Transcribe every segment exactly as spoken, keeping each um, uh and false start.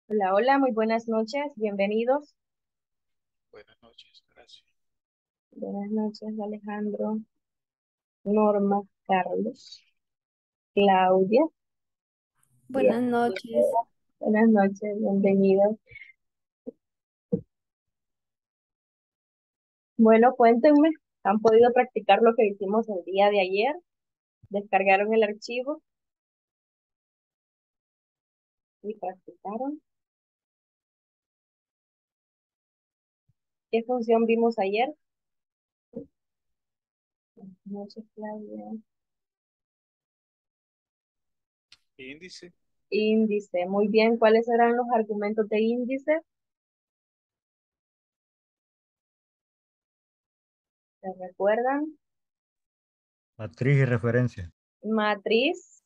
Hola, hola, muy buenas noches, bienvenidos. Buenas noches, gracias. Buenas noches, Alejandro, Norma, Carlos, Claudia. Buenas Bienvenida. noches. Buenas noches, bienvenidos. Bueno, cuéntenme, ¿han podido practicar lo que hicimos el día de ayer? ¿Descargaron el archivo y practicaron? ¿Qué función vimos ayer? Buenas noches, Claudia. Índice, Índice, muy bien. ¿Cuáles eran los argumentos de índice? ¿Se recuerdan? Matriz y referencia. Matriz.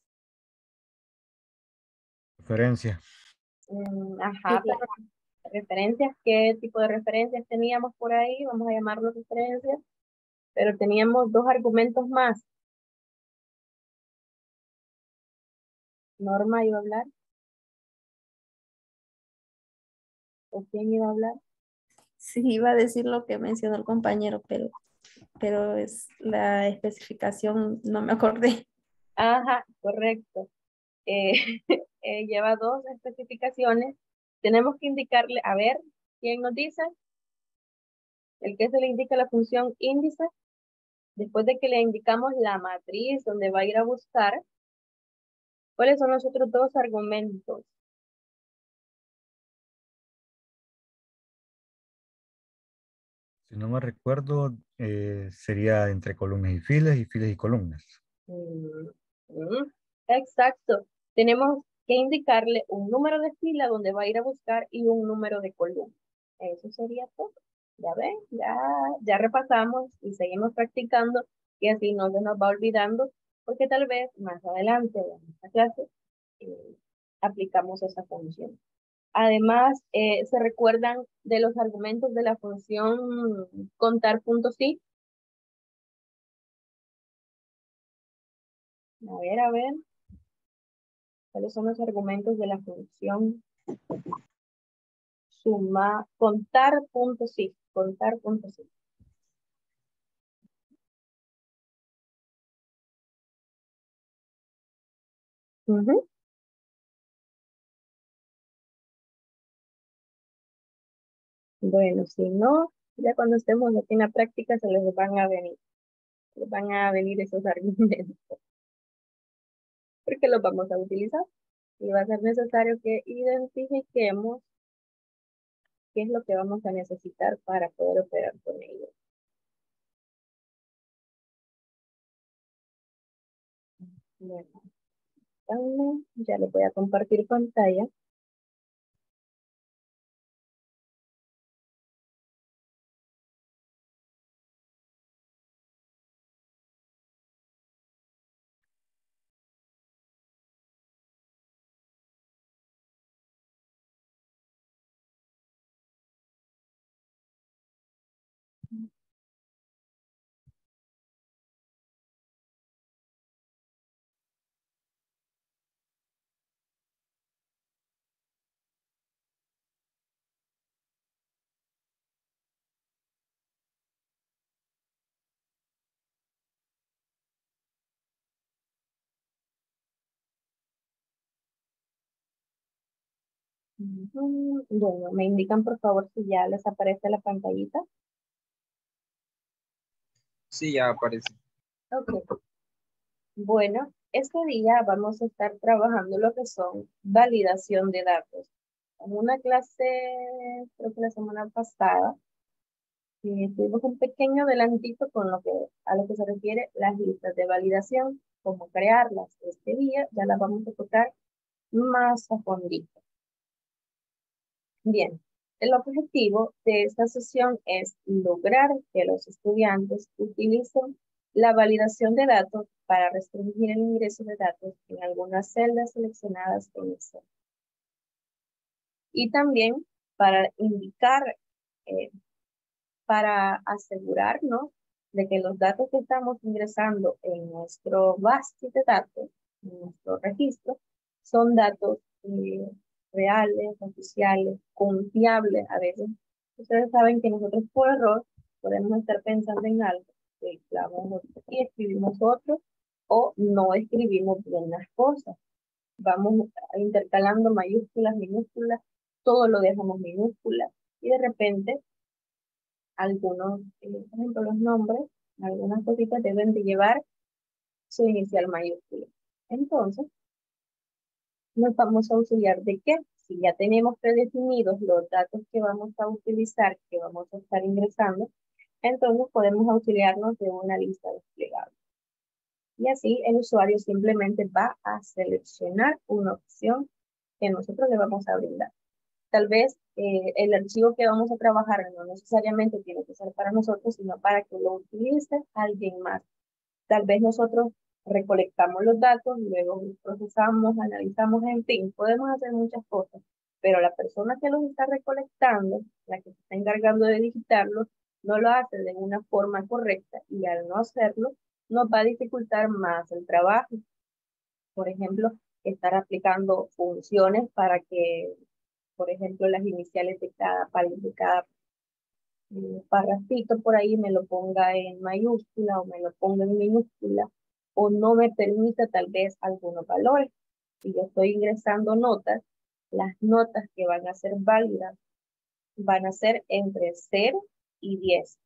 Referencia. mm, ajá, Igual. referencias, ¿qué tipo de referencias teníamos por ahí? Vamos a llamarlo referencias, pero teníamos dos argumentos más. Norma iba a hablar, ¿o quién iba a hablar? Sí, iba a decir lo que mencionó el compañero, pero, pero es la especificación, no me acordé. Ajá, correcto. Eh, eh, lleva dos especificaciones. Tenemos que indicarle, a ver, ¿quién nos dice? El que se le indica la función índice, después de que le indicamos la matriz donde va a ir a buscar, ¿cuáles son los otros dos argumentos? Si no me recuerdo, eh, sería entre columnas y filas y filas y columnas. Mm, mm, Exacto. Tenemos que indicarle un número de fila donde va a ir a buscar y un número de columna. Eso sería todo. Ya ven, ya, ya repasamos y seguimos practicando y así no se nos va olvidando porque tal vez más adelante en esta clase eh, aplicamos esa función. Además, eh, ¿se recuerdan de los argumentos de la función contar puntos sí? A ver, a ver. ¿Cuáles son los argumentos de la función suma? Contar puntos sí, contar puntos sí. Ujú. Bueno, si no, ya cuando estemos aquí en la práctica se les van a venir, les van a venir esos argumentos, porque los vamos a utilizar y va a ser necesario que identifiquemos qué es lo que vamos a necesitar para poder operar con ellos. Bueno, dame, ya les voy a compartir pantalla. Ujú. Bueno, me indican por favor si ya les aparece la pantallita. sí, ya aparece. Ok. Bueno, este día vamos a estar trabajando lo que son validación de datos. En una clase, creo que la semana pasada, eh, tuvimos un pequeño adelantito con lo que, a lo que se refiere las listas de validación, cómo crearlas. Este día ya las vamos a tocar más a fondito. Bien, el objetivo de esta sesión es lograr que los estudiantes utilicen la validación de datos para restringir el ingreso de datos en algunas celdas seleccionadas en Excel. Y también para indicar, eh, para asegurarnos de que los datos que estamos ingresando en nuestro base de datos, en nuestro registro, son datos eh, reales, oficiales, confiables. A veces ustedes saben que nosotros por error podemos estar pensando en algo, clavamos y escribimos otro, o no escribimos bien las cosas. Vamos intercalando mayúsculas, minúsculas, todo lo dejamos minúsculas, y de repente algunos, eh, por ejemplo, los nombres, algunas cositas deben de llevar su inicial mayúscula. Entonces, nos vamos a auxiliar de qué. Si ya tenemos predefinidos los datos que vamos a utilizar, que vamos a estar ingresando, entonces podemos auxiliarnos de una lista desplegable. Y así el usuario simplemente va a seleccionar una opción que nosotros le vamos a brindar. Tal vez eh, el archivo que vamos a trabajar no necesariamente tiene que ser para nosotros, sino para que lo utilice alguien más. Tal vez nosotros recolectamos los datos, luego los procesamos, analizamos, en fin, podemos hacer muchas cosas, pero la persona que los está recolectando, la que se está encargando de digitarlos, no lo hace de una forma correcta, y al no hacerlo, nos va a dificultar más el trabajo. Por ejemplo, estar aplicando funciones para que, por ejemplo, las iniciales de cada, de cada eh, parrafito por ahí me lo ponga en mayúscula o me lo ponga en minúscula, o no me permita tal vez algunos valores. Si yo estoy ingresando notas, las notas que van a ser válidas van a ser entre cero y diez.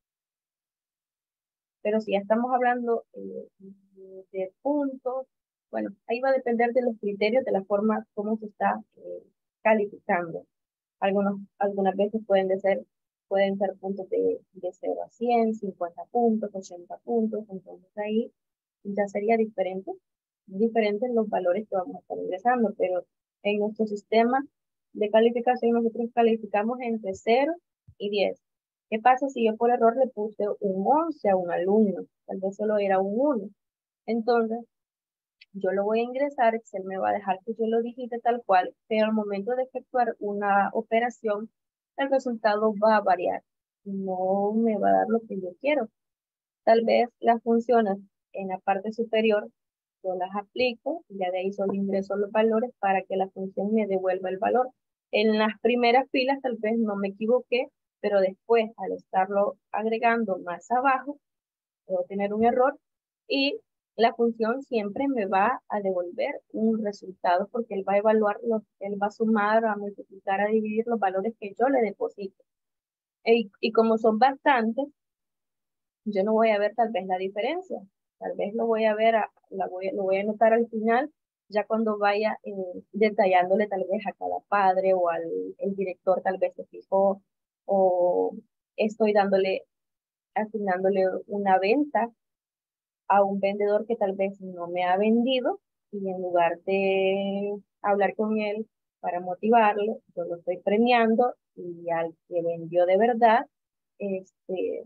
Pero si ya estamos hablando eh, de puntos, bueno, ahí va a depender de los criterios, de la forma como se está eh, calificando. Algunos, algunas veces pueden de ser, pueden ser puntos de, de cero a cien, cincuenta puntos, ochenta puntos, entonces ahí ya sería diferente, diferentes los valores que vamos a estar ingresando, pero en nuestro sistema de calificación nosotros calificamos entre cero y diez. ¿Qué pasa si yo por error le puse un once a un alumno? Tal vez solo era un uno. Entonces, yo lo voy a ingresar, Excel me va a dejar que yo lo digite tal cual, pero al momento de efectuar una operación, el resultado va a variar. No me va a dar lo que yo quiero. Tal vez las funciones en la parte superior, yo las aplico, y ya de ahí solo ingreso los valores para que la función me devuelva el valor. En las primeras filas tal vez no me equivoqué, pero después al estarlo agregando más abajo, puedo tener un error, y la función siempre me va a devolver un resultado porque él va a evaluar, los, él va a sumar, a multiplicar, a dividir los valores que yo le deposito. Y, y como son bastantes, yo no voy a ver tal vez la diferencia. Tal vez lo voy a ver, a, la voy, lo voy a notar al final, ya cuando vaya eh, detallándole tal vez a cada padre o al el director tal vez se fijó, o estoy dándole, asignándole una venta a un vendedor que tal vez no me ha vendido, y en lugar de hablar con él para motivarlo, yo lo estoy premiando, y al que vendió de verdad, este,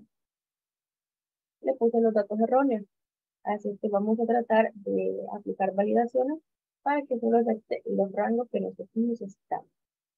le puse los datos erróneos. Así es que vamos a tratar de aplicar validaciones para que solo acepte los rangos que nosotros necesitamos.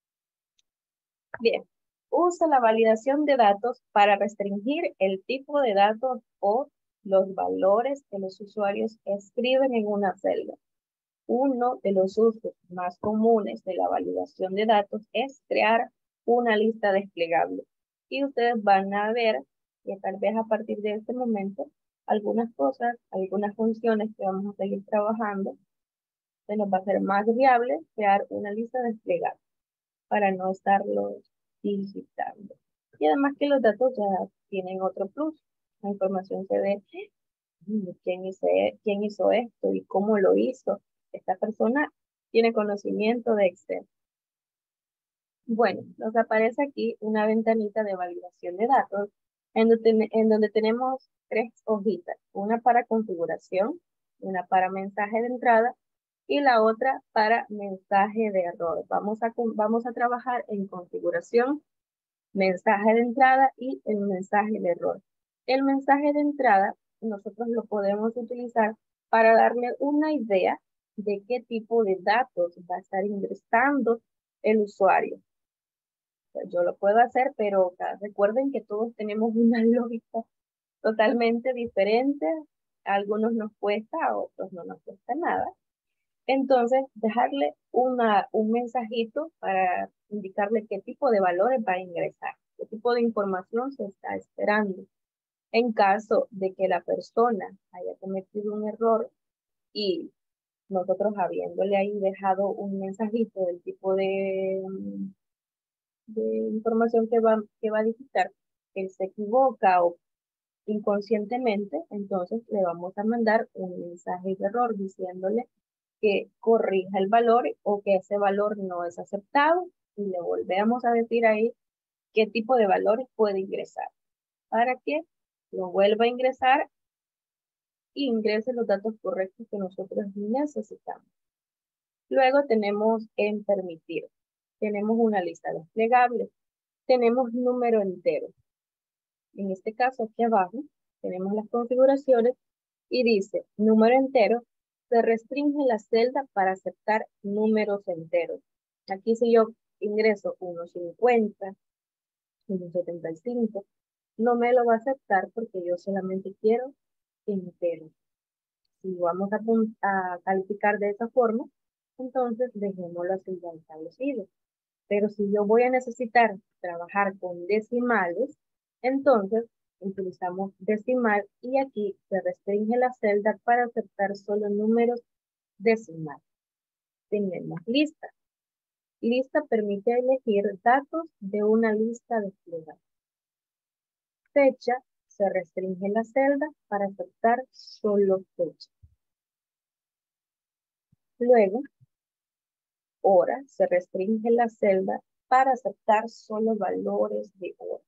Bien, usa la validación de datos para restringir el tipo de datos o los valores que los usuarios escriben en una celda. Uno de los usos más comunes de la validación de datos es crear una lista desplegable. Y ustedes van a ver que tal vez a partir de este momento, algunas cosas, algunas funciones que vamos a seguir trabajando, se nos va a ser más viable crear una lista desplegable para no estarlos digitando. Y además que los datos ya tienen otro plus. La información se ve quién hizo, quién hizo esto y cómo lo hizo. Esta persona tiene conocimiento de Excel. Bueno, nos aparece aquí una ventanita de validación de datos en donde, en donde tenemos tres hojitas. Una para configuración, una para mensaje de entrada y la otra para mensaje de error. Vamos a, vamos a trabajar en configuración, mensaje de entrada y el mensaje de error. El mensaje de entrada nosotros lo podemos utilizar para darle una idea de qué tipo de datos va a estar ingresando el usuario. O sea, yo lo puedo hacer, pero recuerden que todos tenemos una lógica totalmente diferente. A algunos nos cuesta, a otros no nos cuesta nada. Entonces, dejarle una, un mensajito para indicarle qué tipo de valores va a ingresar, qué tipo de información se está esperando. En caso de que la persona haya cometido un error y nosotros habiéndole ahí dejado un mensajito del tipo de, mm, de información que va, que va a digitar, él se equivoca o inconscientemente, entonces le vamos a mandar un mensaje de error diciéndole que corrija el valor o que ese valor no es aceptado y le volvemos a decir ahí qué tipo de valores puede ingresar para que lo vuelva a ingresar e ingrese los datos correctos que nosotros necesitamos. Luego tenemos en permitir. Tenemos una lista desplegable. Tenemos número entero. En este caso, aquí abajo, tenemos las configuraciones y dice número entero. Se restringe la celda para aceptar números enteros. Aquí si yo ingreso uno cincuenta, uno setenta y cinco, no me lo va a aceptar porque yo solamente quiero entero. Si vamos a, a calificar de esa forma, entonces dejémoslo así ya establecido. Pero si yo voy a necesitar trabajar con decimales, entonces utilizamos decimal y aquí se restringe la celda para aceptar solo números decimales. Tenemos lista. Lista permite elegir datos de una lista desplegada. Fecha se restringe la celda para aceptar solo fecha. Luego, hora se restringe la celda para aceptar solo valores de hora.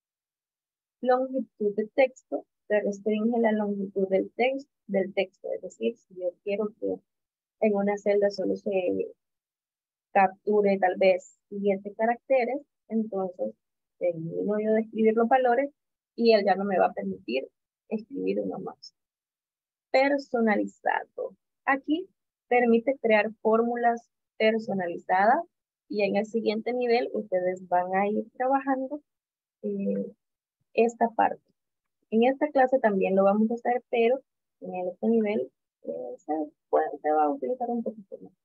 Longitud de texto se restringe la longitud del, text, del texto, es decir, si yo quiero que en una celda solo se capture tal vez siete caracteres, entonces termino yo de escribir los valores y él ya no me va a permitir escribir uno más. Personalizado. Aquí permite crear fórmulas personalizadas y en el siguiente nivel ustedes van a ir trabajando eh, esta parte. En esta clase también lo vamos a hacer, pero en el otro nivel eh, se, puede, se va a utilizar un poquito más.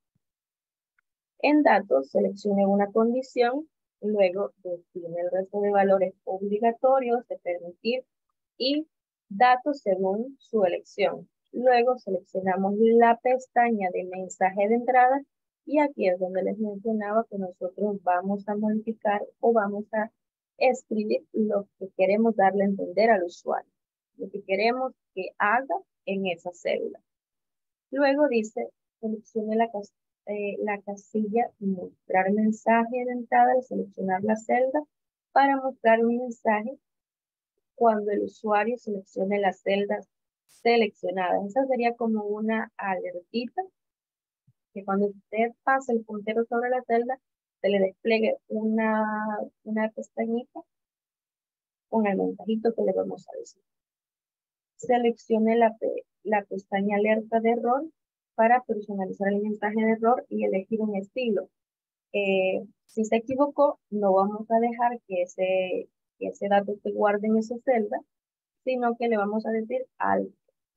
En datos, seleccione una condición, luego define el resto de valores obligatorios de permitir y datos según su elección. Luego seleccionamos la pestaña de mensaje de entrada y aquí es donde les mencionaba que nosotros vamos a modificar o vamos a escribir lo que queremos darle a entender al usuario, lo que queremos que haga en esa célula. Luego dice, seleccione la, eh, la casilla mostrar mensaje de entrada al seleccionar la celda para mostrar un mensaje cuando el usuario seleccione las celdas seleccionadas. Esa sería como una alertita que cuando usted pase el puntero sobre la celda, se le despliegue una, una pestañita con el mensajito que le vamos a decir. Seleccione la, la pestaña alerta de error para personalizar el mensaje de error y elegir un estilo. Eh, si se equivocó, no vamos a dejar que ese, que ese dato se guarde en esa celda, sino que le vamos a decir alto.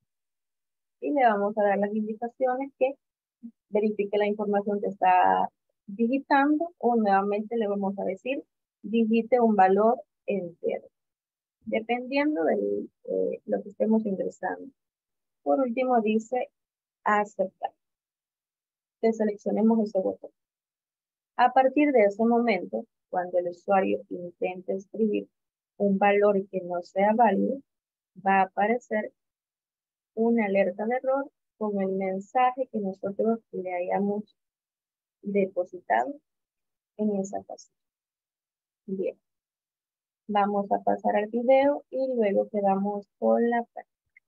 Y le vamos a dar las indicaciones que verifique la información que está digitando o nuevamente le vamos a decir digite un valor entero, dependiendo de eh, lo que estemos ingresando. Por último dice aceptar. Que seleccionemos ese botón. A partir de ese momento, cuando el usuario intente escribir un valor que no sea válido, va a aparecer una alerta de error con el mensaje que nosotros le hayamos depositado en esa casilla. Bien, vamos a pasar al video y luego quedamos con la práctica.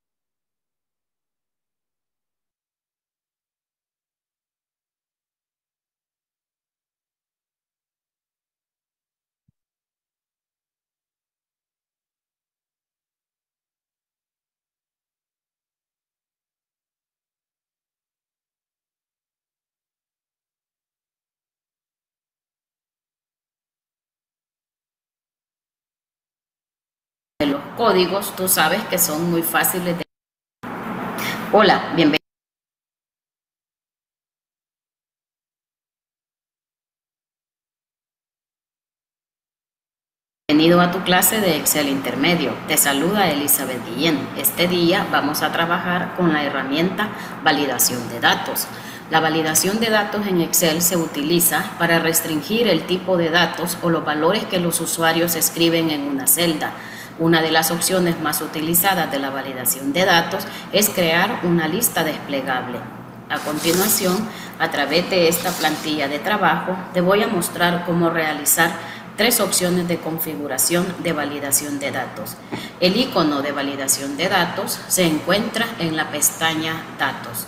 De los códigos, tú sabes que son muy fáciles de... Hola, bienvenido. Bienvenido a tu clase de Excel Intermedio. Te saluda Elizabeth Guillén. Este día vamos a trabajar con la herramienta validación de datos. La validación de datos en Excel se utiliza para restringir el tipo de datos o los valores que los usuarios escriben en una celda. Una de las opciones más utilizadas de la validación de datos es crear una lista desplegable. A continuación, a través de esta plantilla de trabajo, te voy a mostrar cómo realizar tres opciones de configuración de validación de datos. El icono de validación de datos se encuentra en la pestaña Datos.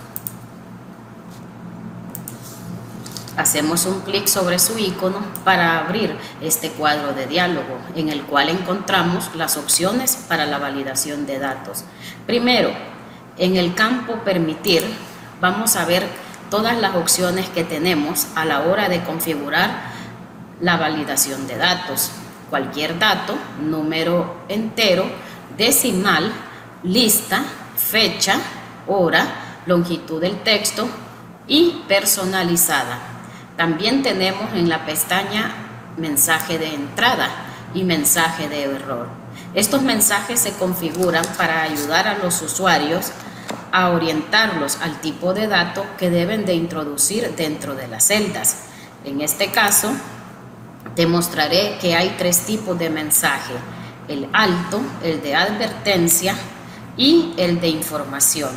Hacemos un clic sobre su icono para abrir este cuadro de diálogo en el cual encontramos las opciones para la validación de datos. Primero, en el campo Permitir, vamos a ver todas las opciones que tenemos a la hora de configurar la validación de datos. Cualquier dato, número entero, decimal, lista, fecha, hora, longitud del texto y personalizada. También tenemos en la pestaña mensaje de entrada y mensaje de error. Estos mensajes se configuran para ayudar a los usuarios a orientarlos al tipo de dato que deben de introducir dentro de las celdas. En este caso, te mostraré que hay tres tipos de mensaje: el alto, el de advertencia y el de información.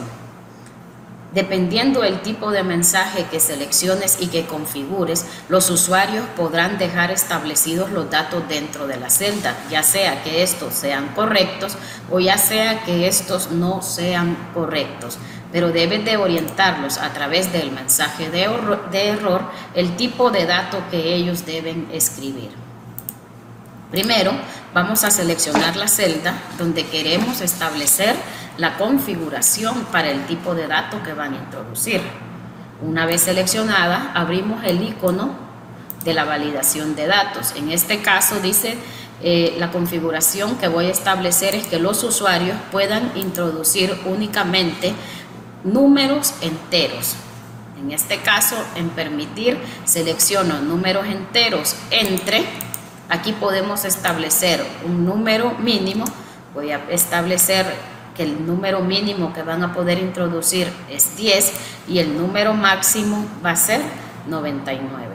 Dependiendo del tipo de mensaje que selecciones y que configures, los usuarios podrán dejar establecidos los datos dentro de la celda, ya sea que estos sean correctos o ya sea que estos no sean correctos, pero debes de orientarlos a través del mensaje de error, de error el tipo de dato que ellos deben escribir. Primero, vamos a seleccionar la celda donde queremos establecer la configuración para el tipo de dato que van a introducir. Una vez seleccionada, abrimos el icono de la validación de datos. En este caso dice eh, la configuración que voy a establecer es que los usuarios puedan introducir únicamente números enteros. En este caso, en Permitir, selecciono números enteros entre. Aquí podemos establecer un número mínimo. Voy a establecer que el número mínimo que van a poder introducir es diez y el número máximo va a ser noventa y nueve.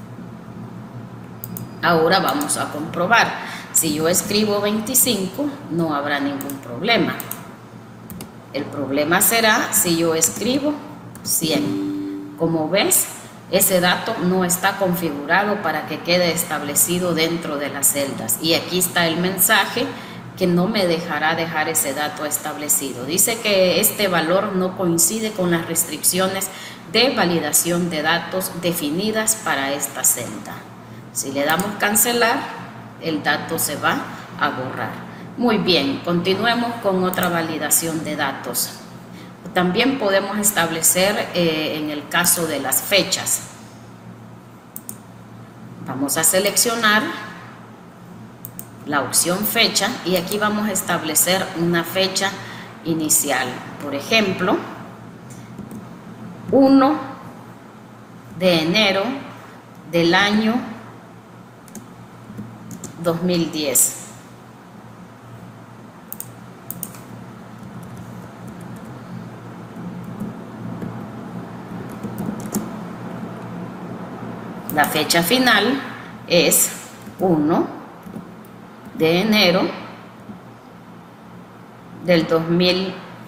Ahora vamos a comprobar. Si yo escribo veinticinco, no habrá ningún problema. El problema será si yo escribo cien. Como ves, ese dato no está configurado para que quede establecido dentro de las celdas. Y aquí está el mensaje que no me dejará dejar ese dato establecido. Dice que este valor no coincide con las restricciones de validación de datos definidas para esta celda. Si le damos cancelar, el dato se va a borrar. Muy bien, continuemos con otra validación de datos. También podemos establecer eh, en el caso de las fechas. Vamos a seleccionar la opción fecha y aquí vamos a establecer una fecha inicial. Por ejemplo, uno de enero del año dos mil diez. La fecha final es uno de enero del dos mil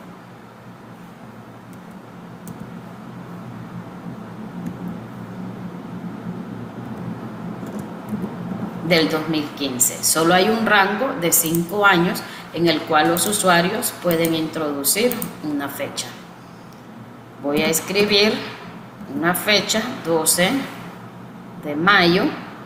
del dos mil quince. Solo hay un rango de cinco años en el cual los usuarios pueden introducir una fecha. Voy a escribir una fecha doce de mayo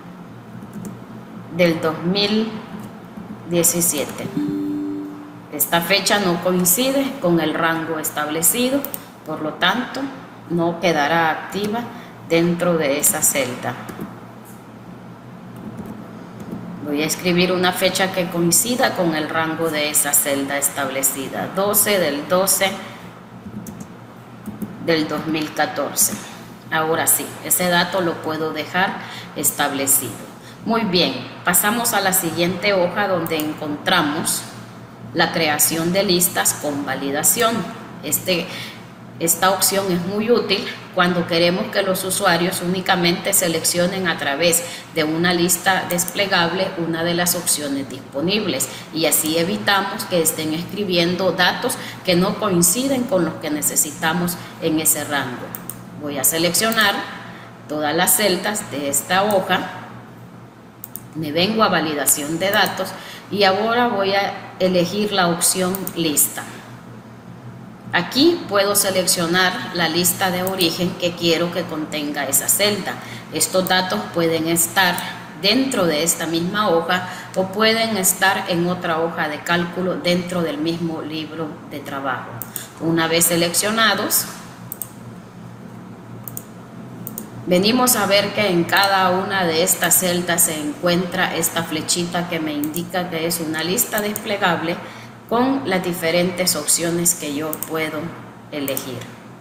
del dos mil diecisiete. Esta fecha no coincide con el rango establecido, por lo tanto no quedará activa dentro de esa celda. Voy a escribir una fecha que coincida con el rango de esa celda establecida, doce del doce del dos mil catorce. Ahora sí, ese dato lo puedo dejar establecido. Muy bien, pasamos a la siguiente hoja donde encontramos la creación de listas con validación. Este, esta opción es muy útil cuando queremos que los usuarios únicamente seleccionen a través de una lista desplegable una de las opciones disponibles y así evitamos que estén escribiendo datos que no coinciden con los que necesitamos en ese rango. Voy a seleccionar todas las celdas de esta hoja, me vengo a validación de datos y ahora voy a elegir la opción lista. Aquí puedo seleccionar la lista de origen que quiero que contenga esa celda. Estos datos pueden estar dentro de esta misma hoja o pueden estar en otra hoja de cálculo dentro del mismo libro de trabajo. Una vez seleccionados, venimos a ver que en cada una de estas celdas se encuentra esta flechita que me indica que es una lista desplegable con las diferentes opciones que yo puedo elegir.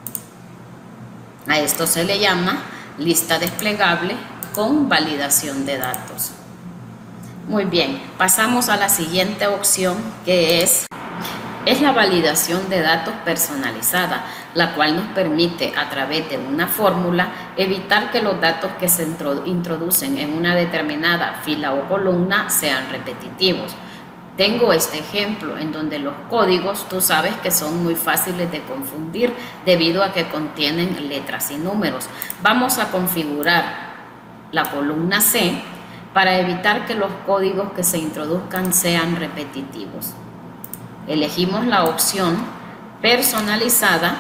A esto se le llama lista desplegable con validación de datos. Muy bien, pasamos a la siguiente opción que es, es la validación de datos personalizada, la cual nos permite a través de una fórmula evitar que los datos que se introducen en una determinada fila o columna sean repetitivos. Tengo este ejemplo en donde los códigos, tú sabes que son muy fáciles de confundir debido a que contienen letras y números. Vamos a configurar la columna C para evitar que los códigos que se introduzcan sean repetitivos. Elegimos la opción personalizada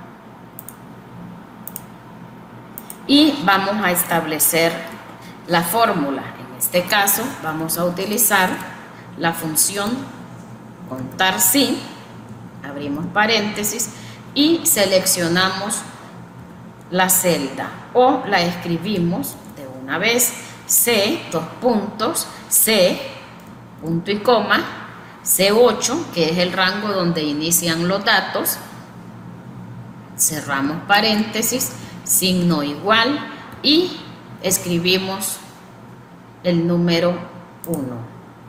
y vamos a establecer la fórmula. En este caso vamos a utilizar la función contar si, abrimos paréntesis y seleccionamos la celda o la escribimos de una vez, C, dos puntos, C, punto y coma, C ocho, que es el rango donde inician los datos, cerramos paréntesis, signo igual y escribimos el número uno.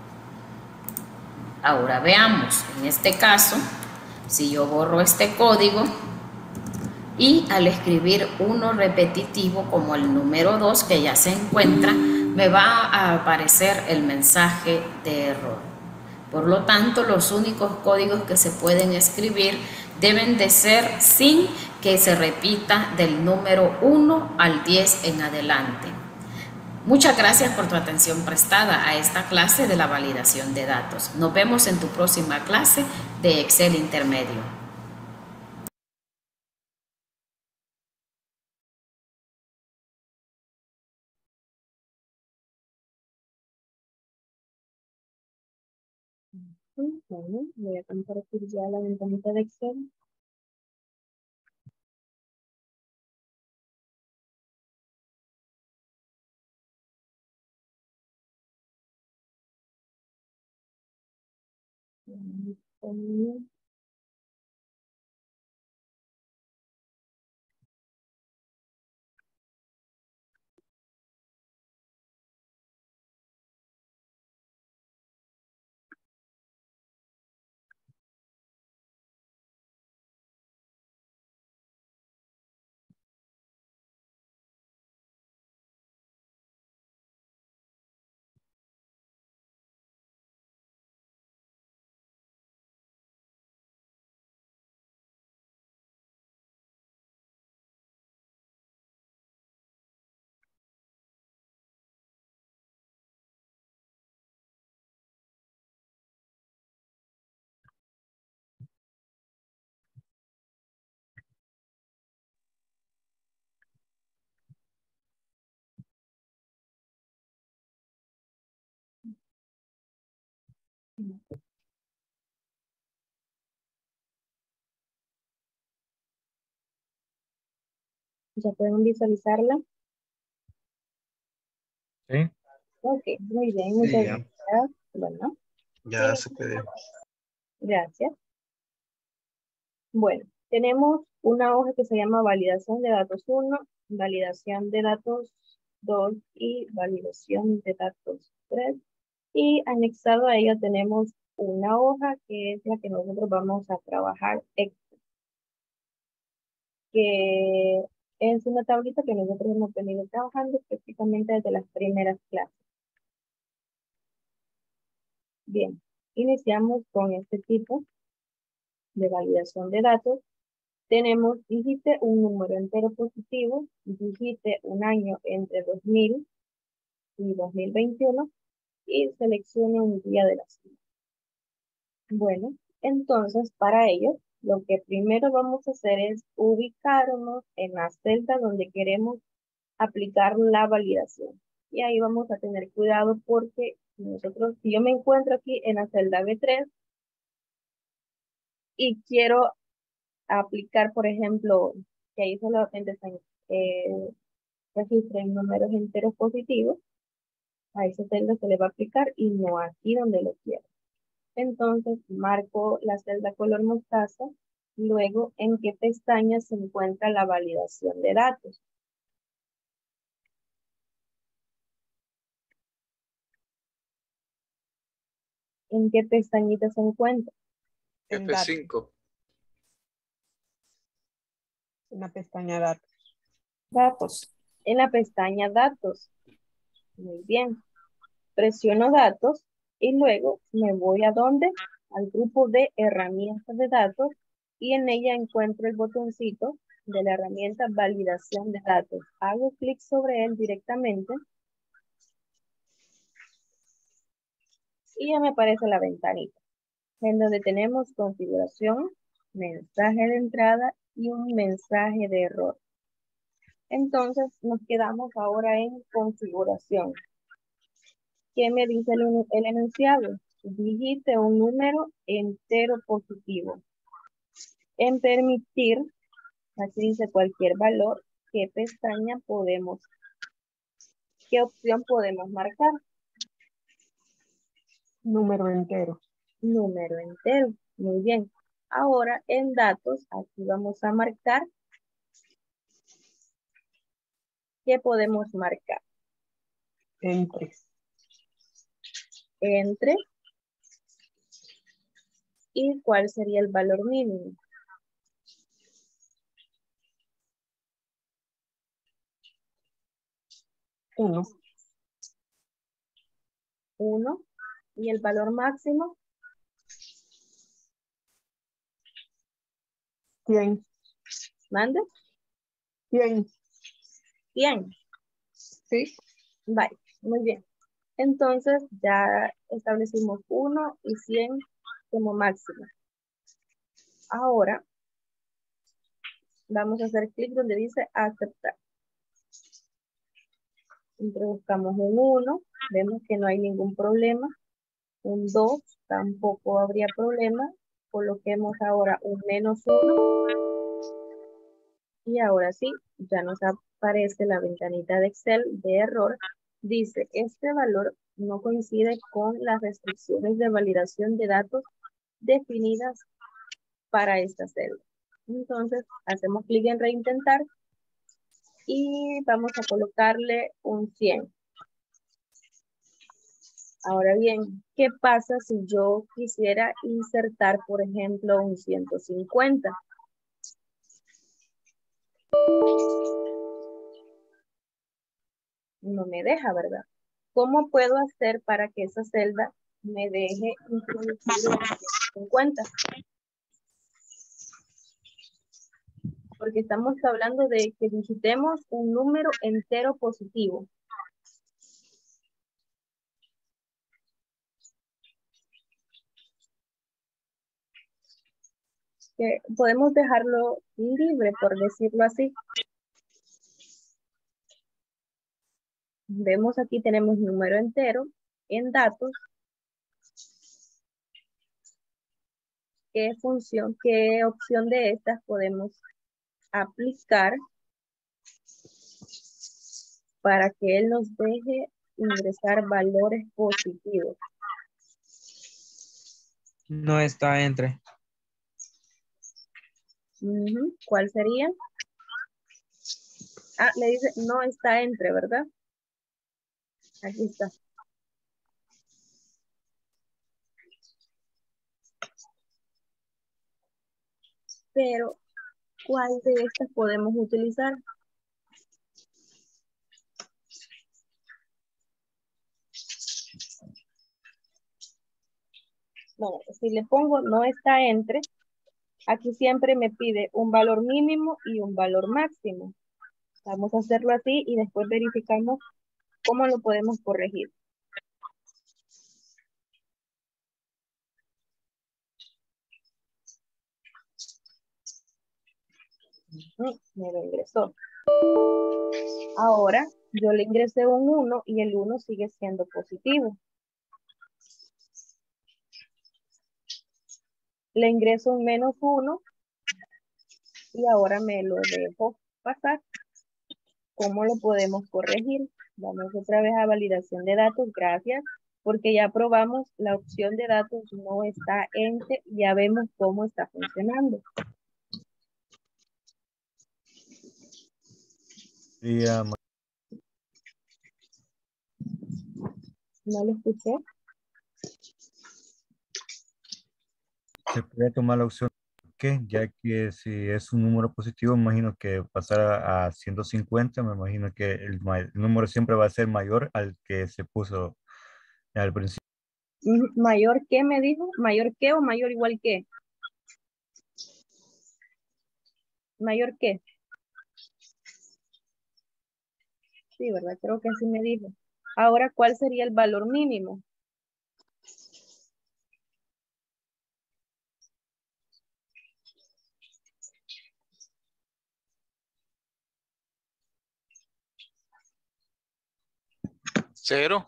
Ahora veamos, en este caso, si yo borro este código y al escribir uno repetitivo como el número dos que ya se encuentra, me va a aparecer el mensaje de error. Por lo tanto, los únicos códigos que se pueden escribir deben de ser sin que se repita del número uno al diez en adelante. Muchas gracias por tu atención prestada a esta clase de la validación de datos. Nos vemos en tu próxima clase de Excel Intermedio. Bueno, voy a compartir ya la ventanita de Excel. ¿Ya pueden visualizarla? Sí. Ok, muy bien, Sí, muchas ya, gracias. Bueno, ya se puede. gracias. Bueno, tenemos una hoja que se llama validación de datos uno, validación de datos dos y validación de datos tres. Y anexado a ella tenemos una hoja que es la que nosotros vamos a trabajar extra, que es una tablita que nosotros hemos venido trabajando prácticamente desde las primeras clases. Bien, iniciamos con este tipo de validación de datos. Tenemos, dijiste un número entero positivo, dijiste un año entre dos mil y dos mil veintiuno y seleccione un día de la semana. Bueno, entonces para ello, lo que primero vamos a hacer es ubicarnos en la celda donde queremos aplicar la validación. Y ahí vamos a tener cuidado porque nosotros, si yo me encuentro aquí en la celda B tres y quiero aplicar, por ejemplo, que ahí solamente se eh, registren números enteros positivos, a esa celda se le va a aplicar y no aquí donde lo quiero. Entonces, marco la celda color mostaza, luego en qué pestaña se encuentra la validación de datos. ¿En qué pestañita se encuentra? F cinco. En la pestaña datos. Datos. En la pestaña datos. Muy bien. Presiono datos y luego me voy a dónde? Al grupo de herramientas de datos y en ella encuentro el botoncito de la herramienta validación de datos. Hago clic sobre él directamente y ya me aparece la ventanita en donde tenemos configuración, mensaje de entrada y un mensaje de error. Entonces nos quedamos ahora en configuración. ¿Qué me dice el, el enunciado? Digite un número entero positivo. En permitir, aquí dice cualquier valor, ¿qué pestaña podemos, qué opción podemos marcar? Número entero. Número entero. Muy bien. Ahora en datos, aquí vamos a marcar. ¿Qué podemos marcar? Entre. Entre. ¿Y cuál sería el valor mínimo? Uno. Uno. ¿Y el valor máximo? Cien. ¿Mande? Cien. cien. Sí. Vale, muy bien. Entonces ya establecimos uno y cien como máximo. Ahora vamos a hacer clic donde dice aceptar. Introduzcamos un uno, vemos que no hay ningún problema. Un dos, tampoco habría problema. Coloquemos ahora un menos uno. Y ahora sí, ya nos aparece la ventanita de Excel de error. Dice, este valor no coincide con las restricciones de validación de datos definidas para esta celda. Entonces, hacemos clic en reintentar y vamos a colocarle un cien. Ahora bien, ¿qué pasa si yo quisiera insertar, por ejemplo, un ciento cincuenta? No me deja, ¿verdad? ¿Cómo puedo hacer para que esa celda me deje introducir el ciento cincuenta? Porque estamos hablando de que digitemos un número entero positivo. Que podemos dejarlo libre, por decirlo así. Vemos aquí tenemos número entero en datos. ¿Qué función, qué opción de estas podemos aplicar para que él nos deje ingresar valores positivos? No está entre. Uh-huh. ¿Cuál sería? Ah, le dice no está entre, ¿verdad? Aquí está. Pero, ¿cuál de estas podemos utilizar? Bueno, si le pongo no está entre, aquí siempre me pide un valor mínimo y un valor máximo. Vamos a hacerlo así y después verificamos cómo lo podemos corregir. Mm, me lo ingresó. Ahora yo le ingresé un uno y el uno sigue siendo positivo. Le ingreso un menos uno y ahora me lo dejo pasar. ¿Cómo lo podemos corregir? Vamos otra vez a validación de datos. Gracias. Porque ya probamos la opción de datos no está entre. Ya vemos cómo está funcionando. Sería, ¿No lo escuché? se puede tomar la opción que, ya que si es un número positivo, me imagino que pasar a, a ciento cincuenta, me imagino que el, ma- el número siempre va a ser mayor al que se puso al principio. Mm, ¿Mayor que me dijo? ¿Mayor que o mayor igual que? ¿Mayor que? Sí, ¿verdad? Creo que así me dijo. Ahora, ¿cuál sería el valor mínimo? Cero.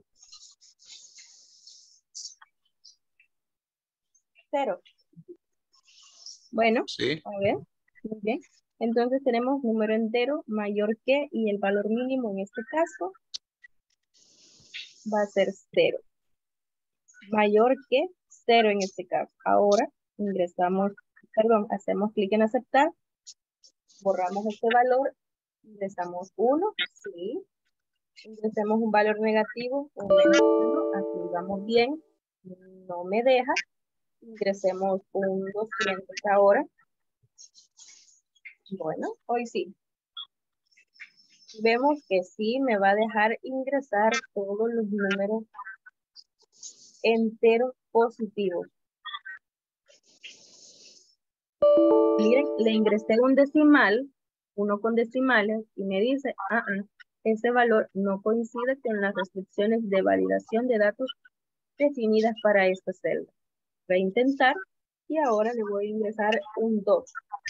Cero. Bueno, Sí. a ver. Muy bien. Entonces tenemos número entero mayor que y el valor mínimo en este caso va a ser cero. Mayor que cero en este caso. Ahora ingresamos, perdón, hacemos clic en aceptar. Borramos este valor. Ingresamos uno. Sí. Ingresemos un valor negativo, un menos uno, aquí vamos bien, no me deja, ingresemos un doscientos ahora, bueno, hoy sí, vemos que sí me va a dejar ingresar todos los números enteros positivos. Miren, le ingresé un decimal, uno con decimales, y me dice, ah, ah, ese valor no coincide con las restricciones de validación de datos definidas para esta celda. Voy a intentar y ahora le voy a ingresar un dos.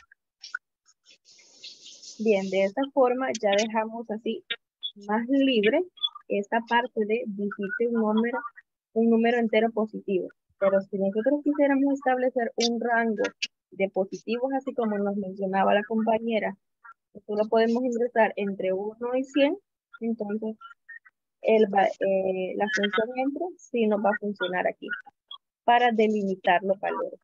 Bien, de esta forma ya dejamos así más libre esta parte de digite un número, un número entero positivo. Pero si nosotros quisiéramos establecer un rango de positivos, así como nos mencionaba la compañera, solo podemos ingresar entre uno y cien, entonces el, eh, la función entre sí nos va a funcionar aquí para delimitar los valores.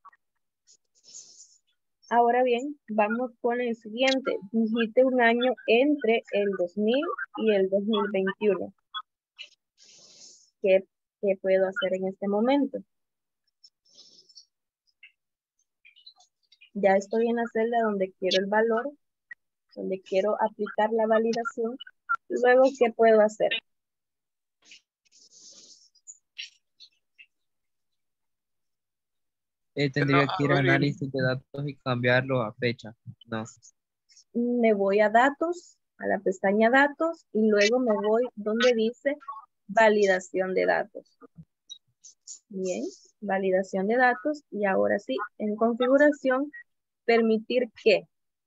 Ahora bien, vamos con el siguiente. Digite un año entre el dos mil y el dos mil veintiuno. ¿Qué, qué puedo hacer en este momento? Ya estoy en la celda donde quiero el valor, donde quiero aplicar la validación. Luego, ¿qué puedo hacer? Eh, tendría No, que ir a abrir. análisis de datos y cambiarlo a fecha. No. Me voy a datos, a la pestaña datos, y luego me voy donde dice validación de datos. Bien, validación de datos, y ahora sí, en configuración, permitir que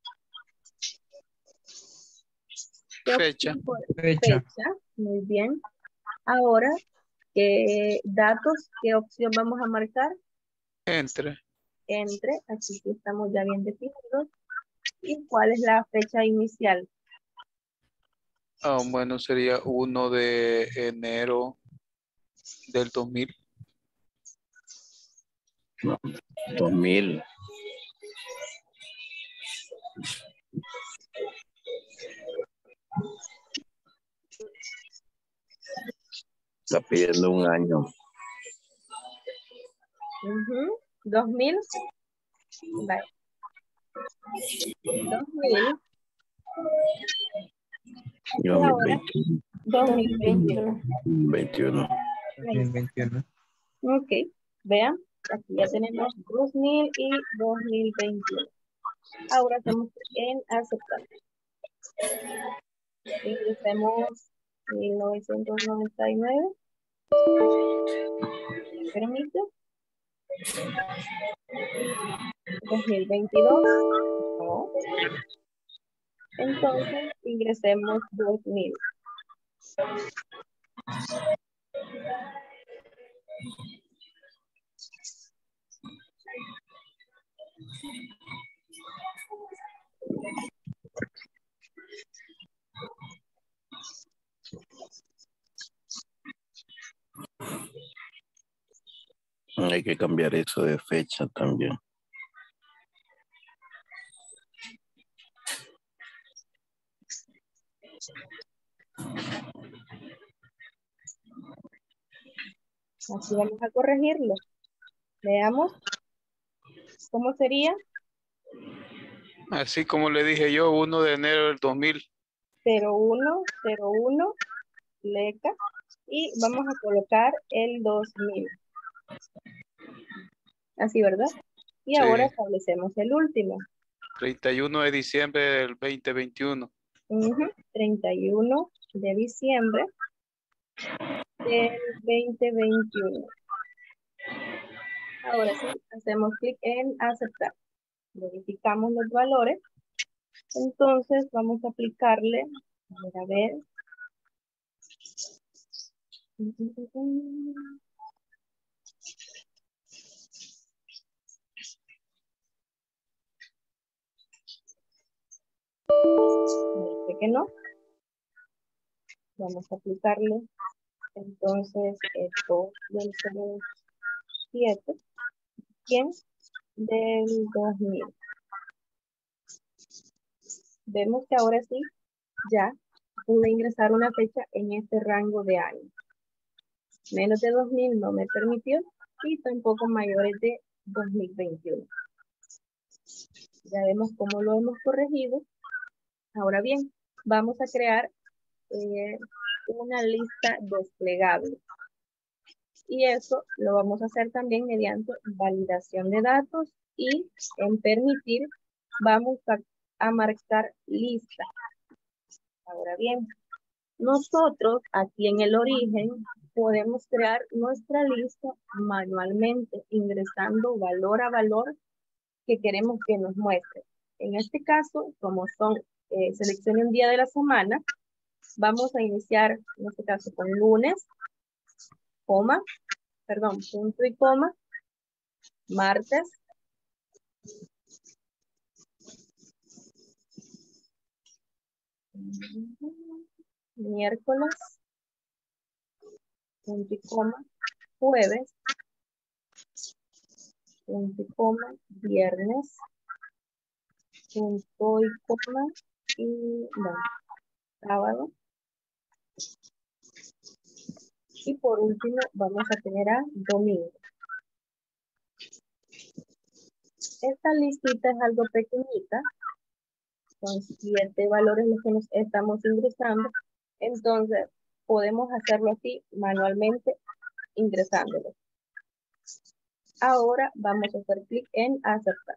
Fecha. Fecha. fecha, muy bien. Ahora, ¿qué datos, qué opción vamos a marcar? Entre. Entre, aquí sí estamos ya bien definidos. ¿Y cuál es la fecha inicial? Ah, bueno, sería uno de enero del dos mil. dos mil. Está pidiendo un año. Ujú. dos mil. Vale. dos mil. Y ahora dos mil veintiuno. veintiuno. veintiuno. Ahí está. dos mil veintiuno. Ok. Vean, aquí ya tenemos dos mil y dos mil veintiuno. Ahora hacemos en aceptar. Ingresemos mil novecientos noventa y nueve. Permite. dos mil veintidós. No. Entonces ingresemos dos mil. Hay que cambiar eso de fecha también. Aquí vamos a corregirlo. Veamos cómo sería. Así como le dije yo, uno de enero del dos mil. cero uno cero uno leca y vamos a colocar el dos mil. Así, ¿verdad? Y Sí. ahora establecemos el último. treinta y uno de diciembre del veinte veintiuno. Ujú, treinta y uno de diciembre del veinte veintiuno. Ahora sí, hacemos clic en aceptar. Verificamos los valores. Entonces vamos a aplicarle, a ver, a ver. Dice que no. Vamos a aplicarle. Entonces, esto del cero siete. ¿Quién? Del dos mil. Vemos que ahora sí, ya pude ingresar una fecha en este rango de años. Menos de dos mil no me permitió y tampoco mayores de dos mil veintiuno. Ya vemos cómo lo hemos corregido. Ahora bien, vamos a crear eh, una lista desplegable. Y eso lo vamos a hacer también mediante validación de datos y en permitir vamos a, a marcar lista. Ahora bien, nosotros aquí en el origen podemos crear nuestra lista manualmente ingresando valor a valor que queremos que nos muestre. En este caso, como son, eh, seleccione un día de la semana, vamos a iniciar en este caso con lunes, coma, perdón, punto y coma, martes, miércoles, punto y coma, jueves, punto y coma, viernes, punto y coma, y no, sábado. Y por último vamos a tener a domingo. Esta listita es algo pequeñita. Son siete valores los que nos estamos ingresando. Entonces, podemos hacerlo así manualmente ingresándolo. Ahora vamos a hacer clic en aceptar.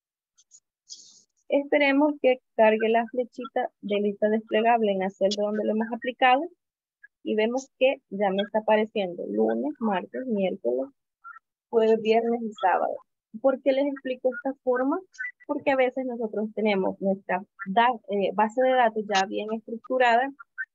Esperemos que cargue la flechita de lista desplegable en la celda donde lo hemos aplicado. Y vemos que ya me está apareciendo lunes, martes, miércoles, jueves, viernes y sábado. ¿Por qué les explico esta forma? Porque a veces nosotros tenemos nuestra da, eh, base de datos ya bien estructurada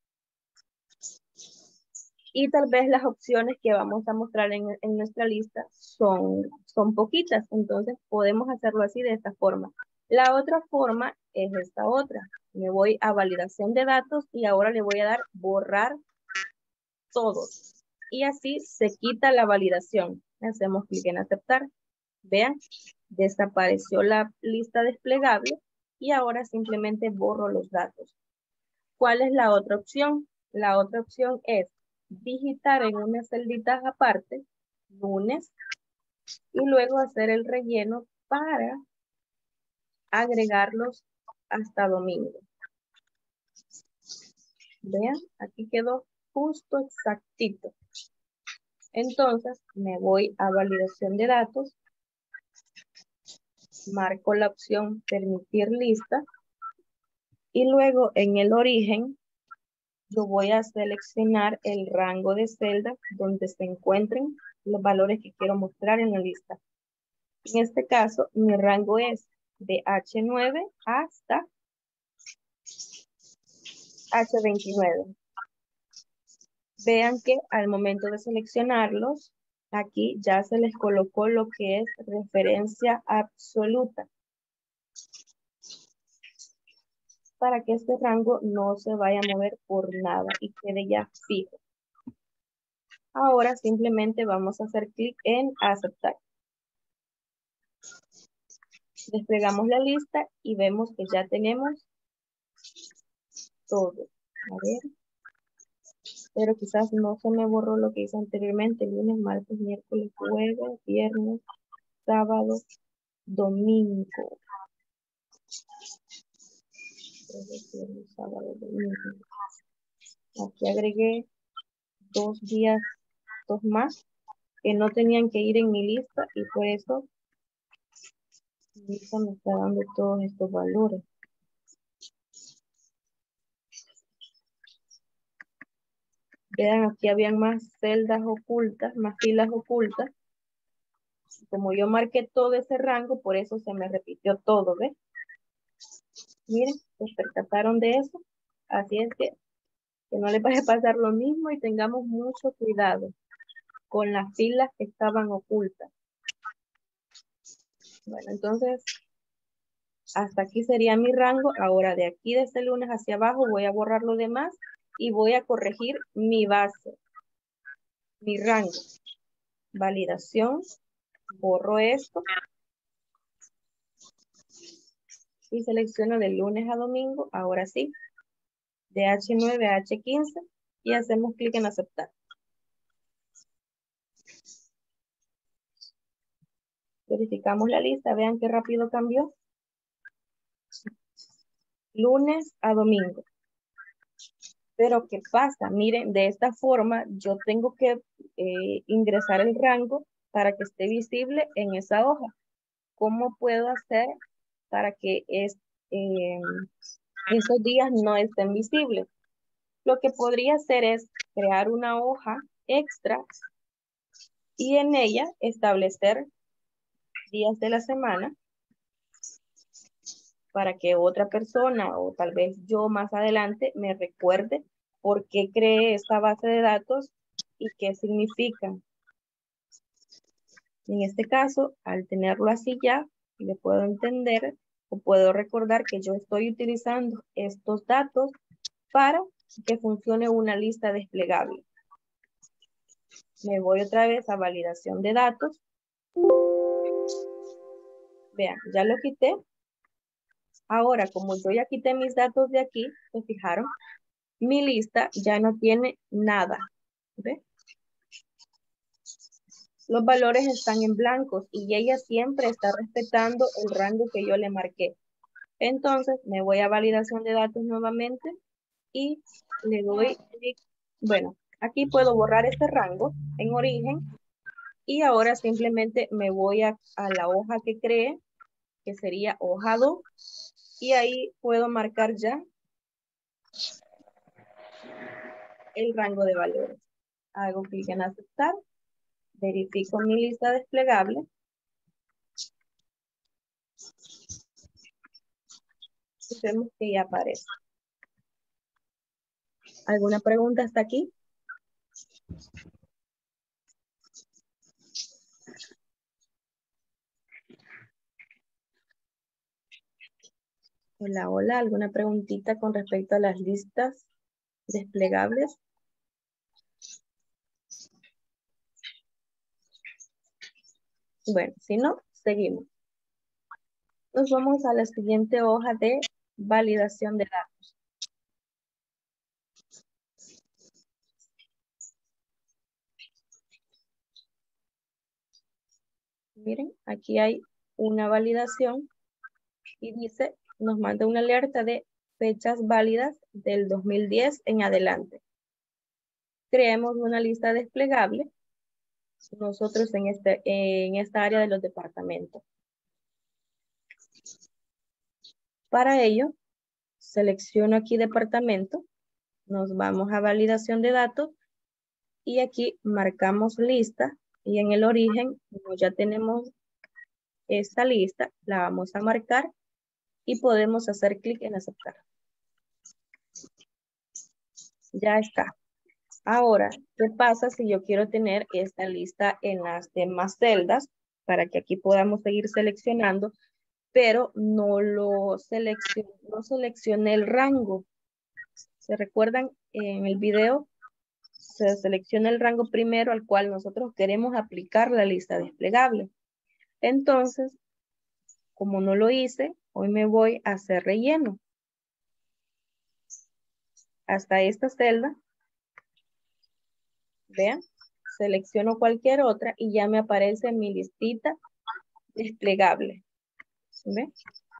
y tal vez las opciones que vamos a mostrar en, en nuestra lista son, son poquitas. Entonces podemos hacerlo así de esta forma. La otra forma es esta otra. Me voy a validación de datos y ahora le voy a dar borrar todos. Y así se quita la validación. Hacemos clic en aceptar. Vean, desapareció la lista desplegable y ahora simplemente borro los datos. ¿Cuál es la otra opción? La otra opción es digitar en unas celditas aparte, lunes, y luego hacer el relleno para agregarlos hasta domingo. Vean, aquí quedó justo exactito. Entonces, me voy a validación de datos, marco la opción permitir lista, y luego en el origen, yo voy a seleccionar el rango de celda donde se encuentren los valores que quiero mostrar en la lista. En este caso, mi rango es de H nueve hasta H veintinueve. Vean que al momento de seleccionarlos, aquí ya se les colocó lo que es referencia absoluta, para que este rango no se vaya a mover por nada y quede ya fijo. Ahora simplemente vamos a hacer clic en aceptar. Desplegamos la lista y vemos que ya tenemos todo. A ver. Pero quizás no se me borró lo que hice anteriormente. Lunes, martes, miércoles, jueves, viernes, sábado, domingo. Jueves, viernes, sábado, domingo. Aquí agregué dos días, dos más, que no tenían que ir en mi lista y por eso mi lista me está dando todos estos valores. Vean, aquí habían más celdas ocultas, más filas ocultas. Como yo marqué todo ese rango, por eso se me repitió todo, ¿ves? Miren, se percataron de eso. Así es que, que no les vaya a pasar lo mismo y tengamos mucho cuidado con las filas que estaban ocultas. Bueno, entonces, hasta aquí sería mi rango. Ahora, de aquí, de este lunes hacia abajo, voy a borrar lo demás y voy a corregir mi base, mi rango. Validación, borro esto y selecciono de lunes a domingo, ahora sí, de H nueve a H quince y hacemos clic en aceptar. Verificamos la lista, vean qué rápido cambió. Lunes a domingo. Pero ¿qué pasa? Miren, de esta forma yo tengo que eh, ingresar el rango para que esté visible en esa hoja. ¿Cómo puedo hacer para que es, eh, esos días no estén visibles? Lo que podría hacer es crear una hoja extra y en ella establecer días de la semana para que otra persona o tal vez yo más adelante me recuerde por qué creé esta base de datos y qué significan. En este caso, al tenerlo así ya, le puedo entender o puedo recordar que yo estoy utilizando estos datos para que funcione una lista desplegable. Me voy otra vez a validación de datos. Vean, ya lo quité. Ahora, como yo ya quité mis datos de aquí, ¿se fijaron? Mi lista ya no tiene nada. ¿Ve? Los valores están en blancos y ella siempre está respetando el rango que yo le marqué. Entonces, me voy a validación de datos nuevamente y le doy clic. Bueno, aquí puedo borrar este rango en origen y ahora simplemente me voy a, a la hoja que creé, que sería hoja dos, y ahí puedo marcar ya el rango de valores. Hago clic en aceptar, verifico mi lista desplegable. Y vemos que ya aparece. ¿Alguna pregunta hasta aquí? Hola, hola. ¿Alguna preguntita con respecto a las listas desplegables? Bueno, si no, seguimos. Nos vamos a la siguiente hoja de validación de datos. Miren, aquí hay una validación y dice, nos manda una alerta de fechas válidas del dos mil diez en adelante. Creemos una lista desplegable nosotros en, este, en esta área de los departamentos. Para ello, selecciono aquí departamento, nos vamos a validación de datos y aquí marcamos lista y en el origen, como ya tenemos esta lista, la vamos a marcar y podemos hacer clic en aceptar. Ya está. Ahora, ¿qué pasa si yo quiero tener esta lista en las demás celdas para que aquí podamos seguir seleccionando, pero no lo seleccioné, no seleccioné el rango? ¿Se recuerdan? En el video se selecciona el rango primero al cual nosotros queremos aplicar la lista desplegable. Entonces, como no lo hice, hoy me voy a hacer relleno. Hasta esta celda. Vean, selecciono cualquier otra y ya me aparece mi listita desplegable. ¿Ven?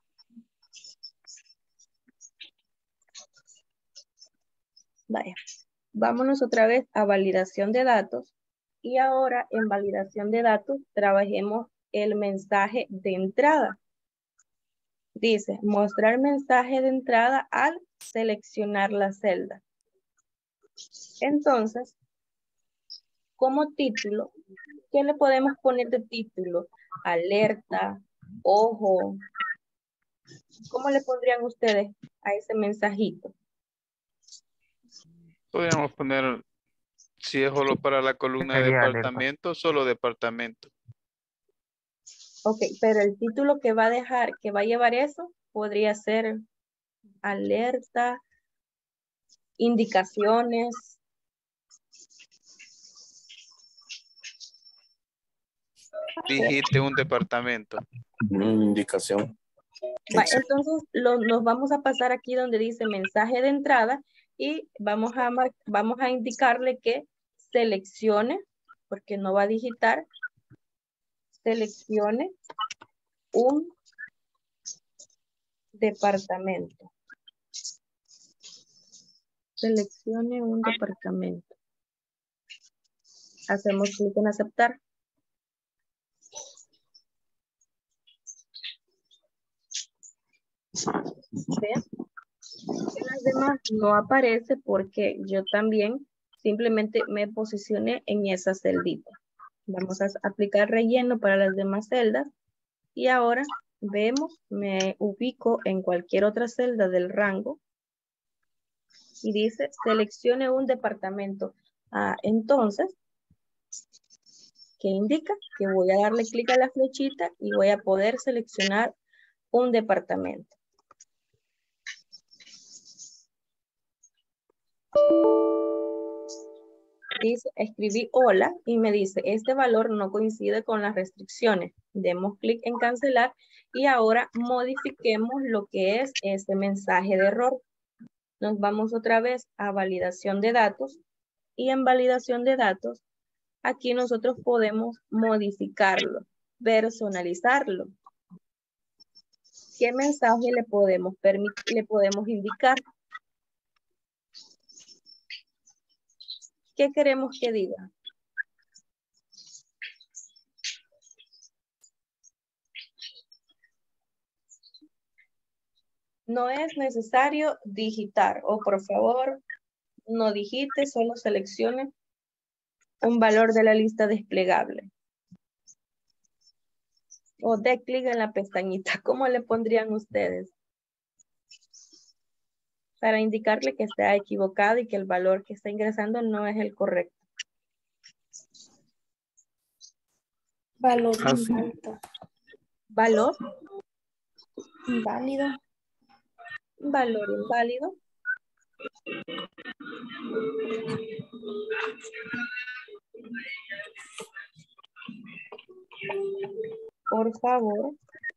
Vaya, vámonos otra vez a validación de datos y ahora en validación de datos trabajemos el mensaje de entrada. Dice, mostrar mensaje de entrada al seleccionar la celda. Entonces, como título, ¿qué le podemos poner de título? Alerta, ojo. ¿Cómo le pondrían ustedes a ese mensajito? Podríamos poner, si es solo para la columna de Sería alerta. departamento, solo departamento. Ok, pero el título que va a dejar, que va a llevar eso, podría ser alerta, indicaciones. Dijiste un departamento. Una indicación. Va, entonces lo- nos vamos a pasar aquí donde dice mensaje de entrada y vamos a, mar- vamos a indicarle que seleccione, porque no va a digitar, seleccione un departamento. Seleccione un departamento. Hacemos clic en aceptar. ¿Vean? En las demás no aparece porque yo también simplemente me posicioné en esa celdita. Vamos a aplicar relleno para las demás celdas y ahora vemos, me ubico en cualquier otra celda del rango y dice seleccione un departamento. Ah, entonces, ¿qué indica? Que voy a darle clic a la flechita y voy a poder seleccionar un departamento. Dice, escribí hola y me dice, este valor no coincide con las restricciones. Demos clic en cancelar y ahora modifiquemos lo que es este mensaje de error. Nos vamos otra vez a validación de datos y en validación de datos, aquí nosotros podemos modificarlo, personalizarlo. ¿Qué mensaje le podemos permitir, le podemos indicar? ¿Qué queremos que diga? No es necesario digitar o por favor no digite, solo seleccione un valor de la lista desplegable. O dé clic en la pestañita. ¿Cómo le pondrían ustedes? Para indicarle que está equivocado y que el valor que está ingresando no es el correcto. Valor Así. inválido. Valor, Inválido. valor inválido. Por favor,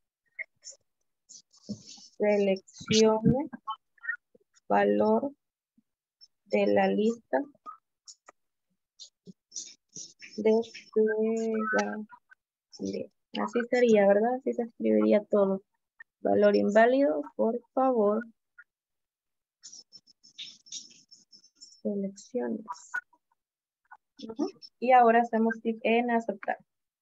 seleccione valor de la lista desplegable. Así sería, ¿verdad? Así se escribiría todo. Valor inválido, por favor. Selecciones. Ujú. Y ahora hacemos clic en aceptar.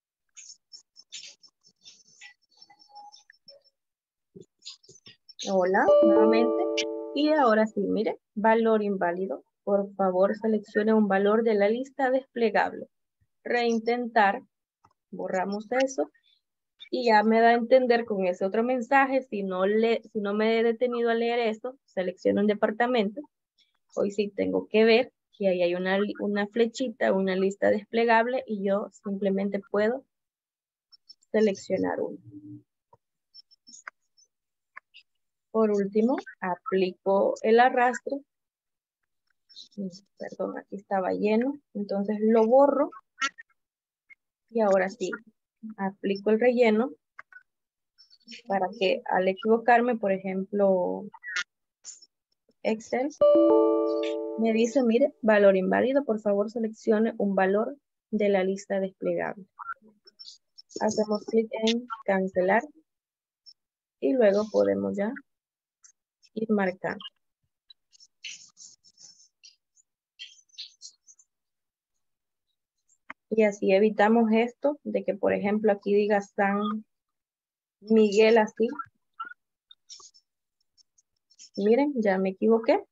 Hola, nuevamente. Y ahora sí, mire, valor inválido. Por favor, seleccione un valor de la lista desplegable. Reintentar. Borramos eso. Y ya me da a entender con ese otro mensaje, si no, le, si no me he detenido a leer esto, selecciono un departamento. Hoy sí tengo que ver que ahí hay una, una flechita, una lista desplegable y yo simplemente puedo seleccionar uno. Por último, aplico el arrastre. Perdón, aquí estaba lleno. Entonces lo borro. Y ahora sí, aplico el relleno para que al equivocarme, por ejemplo, Excel, me dice, mire, valor inválido, por favor seleccione un valor de la lista desplegable. Hacemos clic en cancelar y luego podemos ya ir marcando. Y así evitamos esto de que, por ejemplo, aquí diga San Miguel así. Miren, ya me equivoqué.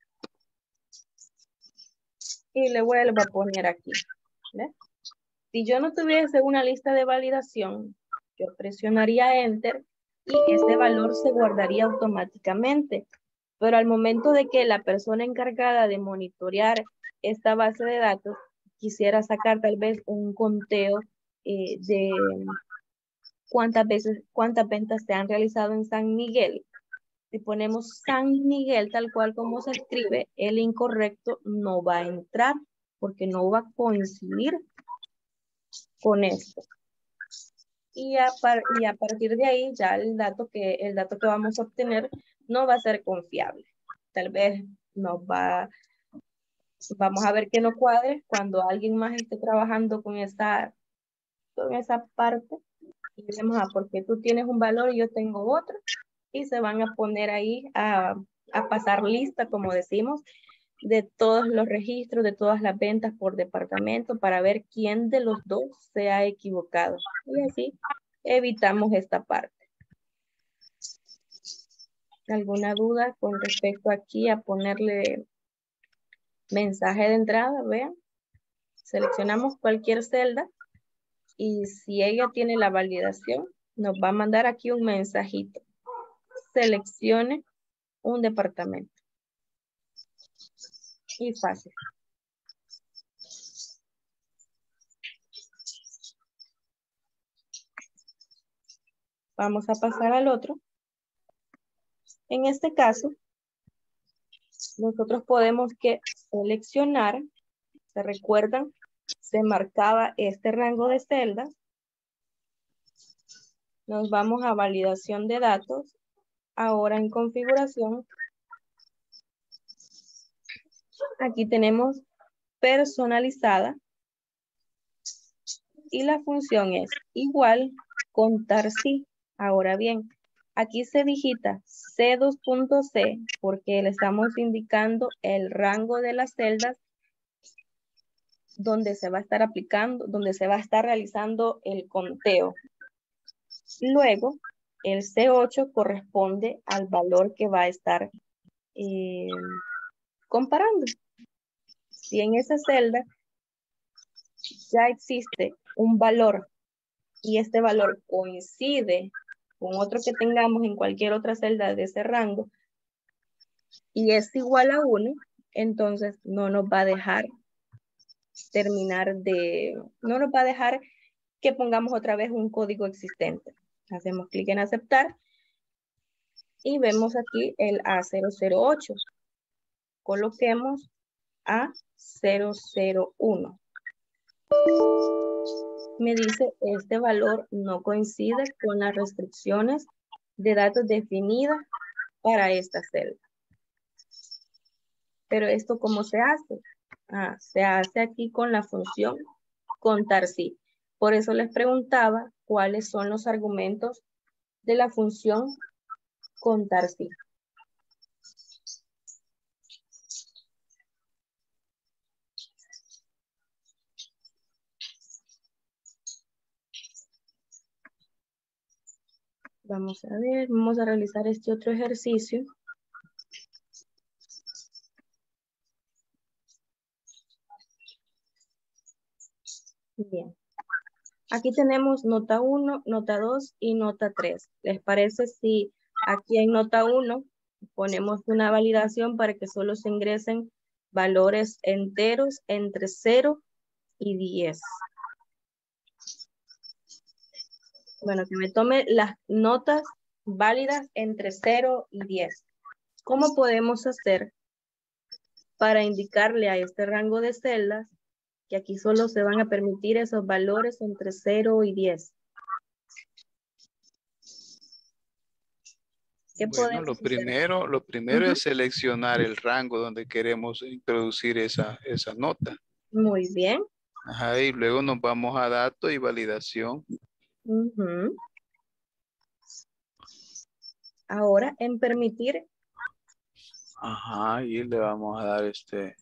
Y le vuelvo a poner aquí. ¿Ves? Si yo no tuviese una lista de validación, yo presionaría Enter y ese valor se guardaría automáticamente. Pero al momento de que la persona encargada de monitorear esta base de datos quisiera sacar tal vez un conteo eh, de cuántas veces, cuántas ventas se han realizado en San Miguel. Si ponemos San Miguel tal cual como se escribe, el incorrecto no va a entrar porque no va a coincidir con esto. Y a, par, y a partir de ahí ya el dato, que, el dato que vamos a obtener no va a ser confiable. Tal vez nos va, vamos a ver que no cuadre cuando alguien más esté trabajando con esa, con esa parte. Y vemos, ah, porque tú tienes un valor y yo tengo otro. Y se van a poner ahí a, a pasar lista, como decimos, de todos los registros, de todas las ventas por departamento para ver quién de los dos se ha equivocado. Y así evitamos esta parte. ¿Alguna duda con respecto aquí a ponerle mensaje de entrada? Vean, seleccionamos cualquier celda y si ella tiene la validación, nos va a mandar aquí un mensajito. Seleccione un departamento. Y fácil. Vamos a pasar al otro. En este caso, nosotros podemos que seleccionar, ¿se recuerdan? Se marcaba este rango de celdas. Nos vamos a validación de datos. Ahora en configuración. Aquí tenemos personalizada. Y la función es igual contar sí. Ahora bien, aquí se digita C dos punto C porque le estamos indicando el rango de las celdas donde se va a estar aplicando, donde se va a estar realizando el conteo. Luego, el C ocho corresponde al valor que va a estar eh, comparando. Si en esa celda ya existe un valor y este valor coincide con otro que tengamos en cualquier otra celda de ese rango y es igual a uno, entonces no nos va a dejar terminar de, no nos va a dejar que pongamos otra vez un código existente. Hacemos clic en aceptar y vemos aquí el A cero cero ocho. Coloquemos A cero cero uno. Me dice este valor no coincide con las restricciones de datos definidas para esta celda. Pero esto ¿cómo se hace? Ah, se hace aquí con la función contar sí. Por eso les preguntaba cuáles son los argumentos de la función contar sí. Vamos a ver, vamos a realizar este otro ejercicio. Bien. Aquí tenemos nota uno, nota dos y nota tres. ¿Les parece si aquí en nota uno ponemos una validación para que solo se ingresen valores enteros entre cero y diez? Bueno, que me tome las notas válidas entre cero y diez. ¿Cómo podemos hacer para indicarle a este rango de celdas que aquí solo se van a permitir esos valores entre cero y diez? ¿Qué Bueno, podemos lo hacer? primero, lo primero Ujú. es seleccionar el rango donde queremos introducir esa, esa nota. Muy bien. Ajá, y luego nos vamos a datos y validación. Ujú. Ahora, en permitir, Ajá, y le vamos a dar este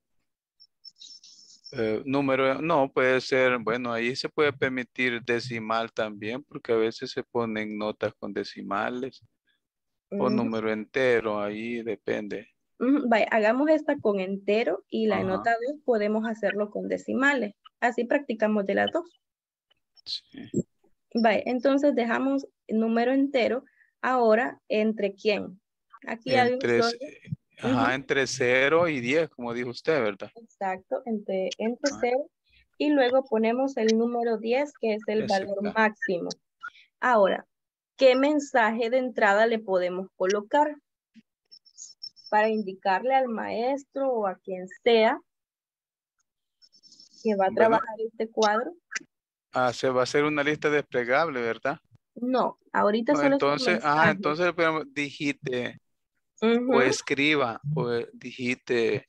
eh, número. No, puede ser, bueno, ahí se puede permitir decimal también, porque a veces se ponen notas con decimales o ujú, número entero, ahí depende. ujú, vaya, hagamos esta con entero y la Ajá, nota dos podemos hacerlo con decimales. Así practicamos de las dos. sí. Vaya, entonces dejamos el número entero. Ahora, ¿entre quién? Aquí hay un Entre, solo. ajá, Ujú, entre cero y diez, como dijo usted, ¿verdad? exacto, entre, entre Ah, cero. Y luego ponemos el número diez, que es el valor exacto. máximo. Ahora, ¿qué mensaje de entrada le podemos colocar para indicarle al maestro o a quien sea que va a Bueno, trabajar este cuadro? ah, se va a hacer una lista desplegable, ¿verdad? No, ahorita No, solo es un entonces, ah, mensaje. entonces pero dijiste o Ujú, escriba o eh, dijiste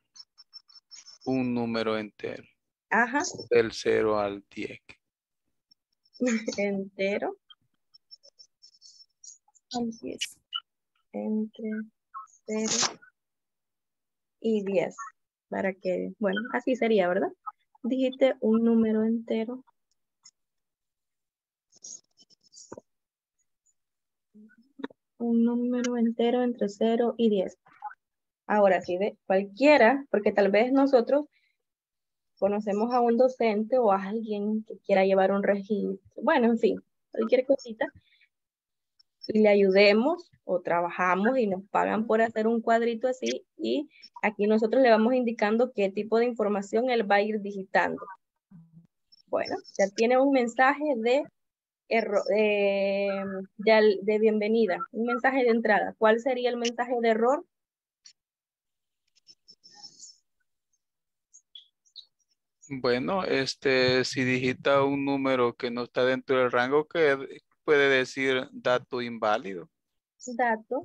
un número entero, ajá, del cero al diez. entero, Así es. entre cero y diez. Para que, bueno, así sería, ¿verdad? Dijiste un número entero. Un número entero entre cero y diez. Ahora sí, de cualquiera, porque tal vez nosotros conocemos a un docente o a alguien que quiera llevar un registro. Bueno, en fin, cualquier cosita. Y le ayudemos o trabajamos y nos pagan por hacer un cuadrito así y aquí nosotros le vamos indicando qué tipo de información él va a ir digitando. Bueno, ya tiene un mensaje de, error, eh, de, de bienvenida, un mensaje de entrada. ¿Cuál sería el mensaje de error? Bueno, este, si digita un número que no está dentro del rango, que puede decir dato inválido. Dato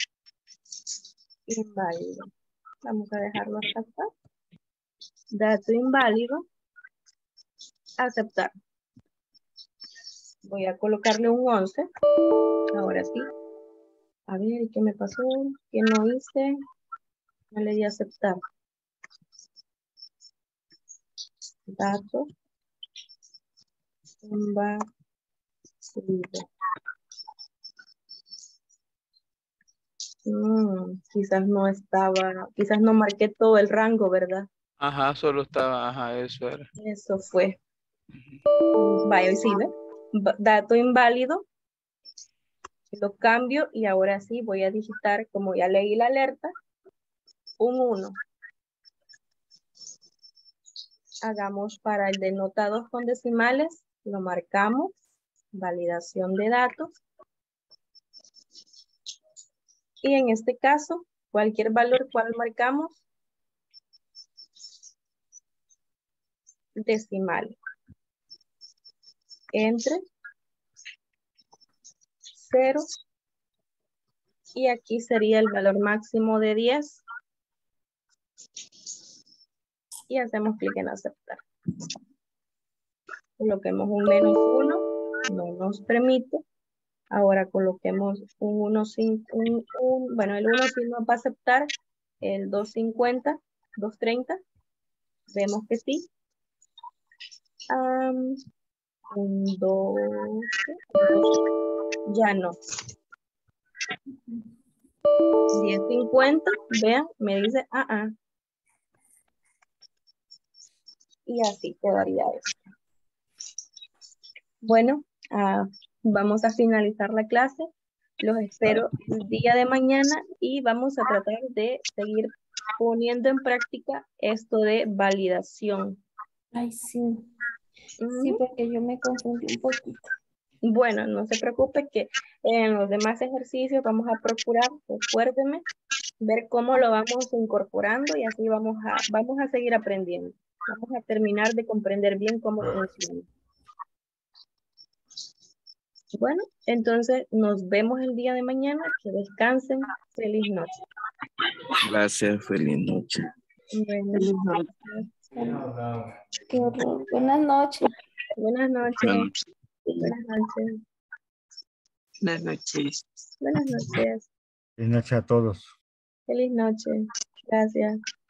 inválido. Vamos a dejarlo hasta acá. Dato inválido. Aceptar. Voy a colocarle un once. Ahora sí. A ver, ¿qué me pasó? ¿Qué no hice? No le di a aceptar. Dato inválido. Mm, quizás no estaba, quizás no marqué todo el rango, ¿verdad? Ajá, solo estaba, ajá, eso era. Eso fue. Vaya, sí, ¿ve? Va- Dato inválido. Lo cambio y ahora sí voy a digitar, como ya leí la alerta, un uno. Hagamos para el de nota dos con decimales, lo marcamos, validación de datos. Y en este caso, cualquier valor, ¿cuál marcamos? Decimal. Entre cero y aquí sería el valor máximo de diez. Y hacemos clic en aceptar. Coloquemos un menos uno, no nos permite. Ahora coloquemos un uno, un, un, bueno, el uno sí nos va a aceptar, el doscientos cincuenta, doscientos treinta, vemos que sí. Um, un dos, ya no. diez cincuenta, vean, me dice, ah, ah. Y así quedaría esto. Bueno, uh, vamos a finalizar la clase. Los espero el día de mañana y vamos a tratar de seguir poniendo en práctica esto de validación. Ay, sí. Sí, Ujú. porque yo me confundí un poquito. Bueno, no se preocupe que en los demás ejercicios vamos a procurar, recuérdeme, ver cómo lo vamos incorporando y así vamos a, vamos a seguir aprendiendo. Vamos a terminar de comprender bien cómo funciona. Bueno, entonces nos vemos el día de mañana. Que descansen. Feliz noche. Gracias, feliz noche. Bueno, Feliz noche. Qué horror. Buenas noches. buenas noches. Buenas Buenas noches. Buenas noches. Buenas noches. Buenas noches a todos. Feliz noche. Gracias.